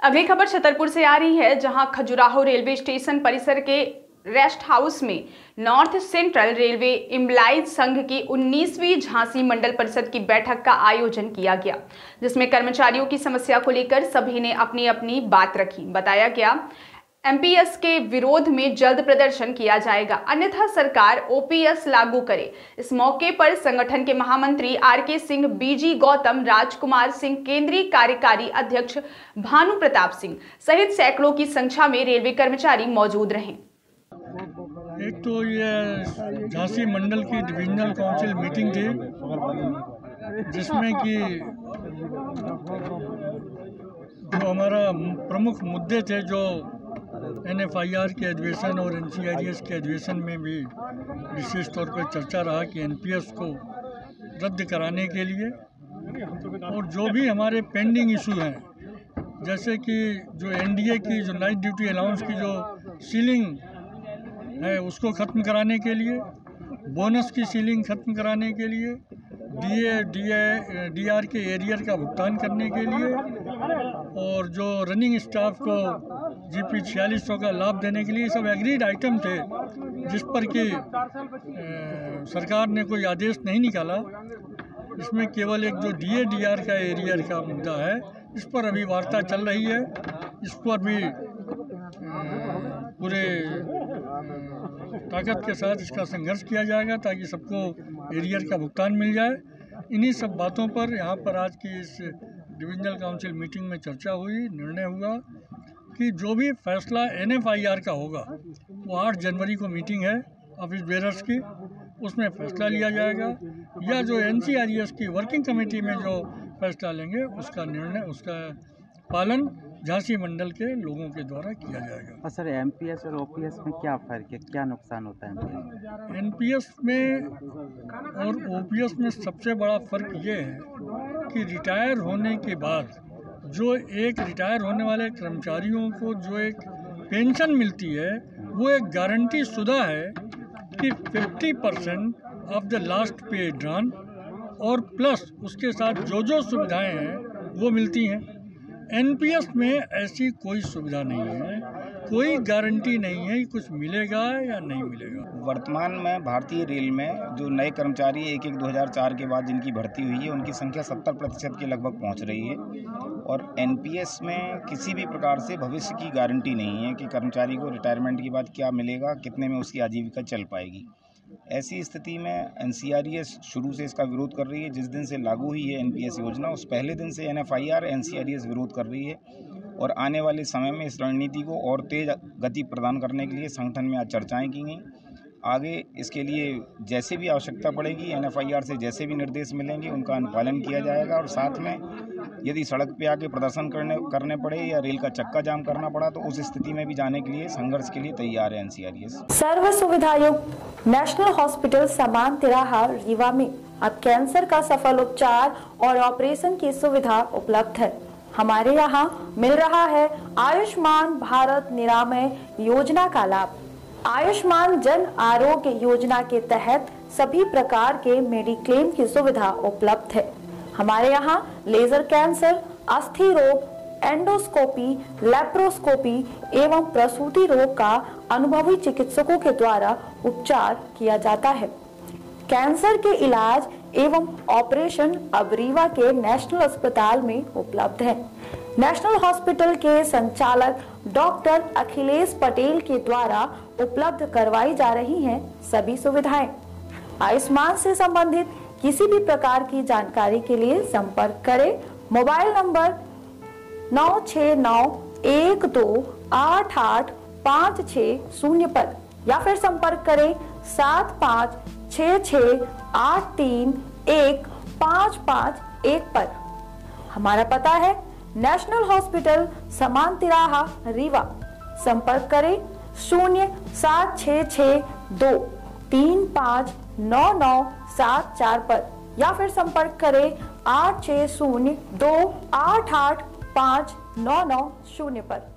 अगली खबर छतरपुर से आ रही है, जहां खजुराहो रेलवे स्टेशन परिसर के रेस्ट हाउस में नॉर्थ सेंट्रल रेलवे एम्प्लॉइज संघ की 19वीं झांसी मंडल परिषद की बैठक का आयोजन किया गया, जिसमें कर्मचारियों की समस्या को लेकर सभी ने अपनी अपनी बात रखी। बताया गया एमपीएस के विरोध में जल्द प्रदर्शन किया जाएगा, अन्यथा सरकार ओपीएस लागू करे। इस मौके पर संगठन के महामंत्री आरके सिंह, बीजी गौतम, राजकुमार सिंह, केंद्रीय कार्यकारी अध्यक्ष भानु प्रताप सिंह सहित सैकड़ों की संख्या में रेलवे कर्मचारी मौजूद रहे। एक तो ये झांसी मंडल की डिविजनल काउंसिल मीटिंग थी, जिसमें कि जो हमारा प्रमुख मुद्दे थे, जो एनएफआईआर के अधिवेशन और एनसीआरईएस के अधिवेशन में भी विशेष तौर पर चर्चा रहा कि एनपीएस को रद्द कराने के लिए, और जो भी हमारे पेंडिंग इशू हैं, जैसे कि जो एनडीए की जो नाइट ड्यूटी अलाउंस की जो सीलिंग है उसको ख़त्म कराने के लिए, बोनस की सीलिंग ख़त्म कराने के लिए, डीआर के एरियर का भुगतान करने के लिए, और जो रनिंग स्टाफ को जीपी 4600 का लाभ देने के लिए, सब एग्रीड आइटम थे, जिस पर कि सरकार ने कोई आदेश नहीं निकाला। इसमें केवल एक जो डीआर का एरियर का मुद्दा है, इस पर अभी वार्ता चल रही है। इस पर भी पूरे ताकत के साथ इसका संघर्ष किया जाएगा, ताकि सबको एरियर का भुगतान मिल जाए। इन्हीं सब बातों पर यहाँ पर आज की इस डिविजनल काउंसिल मीटिंग में चर्चा हुई। निर्णय हुआ कि जो भी फैसला एनएफआईआर का होगा, वो 8 जनवरी को मीटिंग है ऑफिस बेरर्स की, उसमें फैसला लिया जाएगा, या जो एनसीआरईएस की वर्किंग कमेटी में जो फैसला लेंगे उसका निर्णय, उसका पालन झांसी मंडल के लोगों के द्वारा किया जाएगा। सर, एमपीएस और ओपीएस में क्या फ़र्क है, क्या नुकसान होता है? एनपीएस में और ओपीएस में सबसे बड़ा फ़र्क ये है कि रिटायर होने के बाद जो एक रिटायर होने वाले कर्मचारियों को जो एक पेंशन मिलती है, वो एक गारंटी शुदा है कि 50% off the last pay drawn, और प्लस उसके साथ जो जो सुविधाएं हैं वो मिलती हैं। एनपीएस में ऐसी कोई सुविधा नहीं है, कोई गारंटी नहीं है कि कुछ मिलेगा या नहीं मिलेगा। वर्तमान में भारतीय रेल में जो नए कर्मचारी 2004 के बाद जिनकी भर्ती हुई है, उनकी संख्या 70% के लगभग पहुंच रही है, और एनपीएस में किसी भी प्रकार से भविष्य की गारंटी नहीं है कि कर्मचारी को रिटायरमेंट के बाद क्या मिलेगा, कितने में उसकी आजीविका चल पाएगी। ऐसी स्थिति में एनसीआरईएस शुरू से इसका विरोध कर रही है। जिस दिन से लागू हुई है एनपीएस योजना, उस पहले दिन से एनएफआईआर एनसीआरईएस विरोध कर रही है, और आने वाले समय में इस रणनीति को और तेज गति प्रदान करने के लिए संगठन में आज चर्चाएं की गई। आगे इसके लिए जैसे भी आवश्यकता पड़ेगी, एनएफआईआर से जैसे भी निर्देश मिलेंगे, उनका अनुपालन किया जाएगा, और साथ में यदि सड़क पे आके प्रदर्शन करने पड़े या रेल का चक्का जाम करना पड़ा, तो उस स्थिति में भी जाने के लिए संघर्ष के लिए तैयार है एनसीआरईएस। सर्व सुविधायुक्त नेशनल हॉस्पिटल समान तिराहा रीवा में अब कैंसर का सफल उपचार और ऑपरेशन की सुविधा उपलब्ध है। हमारे यहाँ मिल रहा है आयुष्मान भारत निरामय योजना का लाभ। आयुष्मान जन आरोग्य योजना के तहत सभी प्रकार के मेडिक्लेम की सुविधा उपलब्ध है। हमारे यहाँ लेजर कैंसर, अस्थि रोग, एंडोस्कोपी, लेप्रोस्कोपी एवं प्रसूति रोग का अनुभवी चिकित्सकों के द्वारा उपचार किया जाता है। कैंसर के इलाज एवं ऑपरेशन अब रीवा के नेशनल अस्पताल में उपलब्ध है। नेशनल हॉस्पिटल के संचालक डॉक्टर अखिलेश पटेल के द्वारा उपलब्ध करवाई जा रही हैं सभी सुविधाएं। आयुष्मान से संबंधित किसी भी प्रकार की जानकारी के लिए संपर्क करें मोबाइल नंबर 9691288560 पर, या फिर संपर्क करें 7566831551 पर। हमारा पता है नेशनल हॉस्पिटल समान तिराहा रीवा। संपर्क करें 07662359974 पर, या फिर संपर्क करें 8602885990 पर।